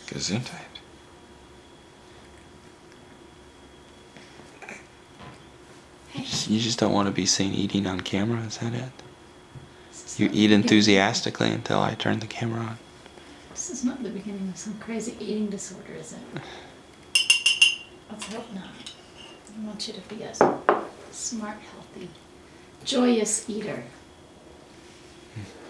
Gesundheit. You just don't want to be seen eating on camera, is that it? You eat enthusiastically until I turn the camera on. This is not the beginning of some crazy eating disorder, is it? Let's hope not. I want you to be a smart, healthy, joyous eater.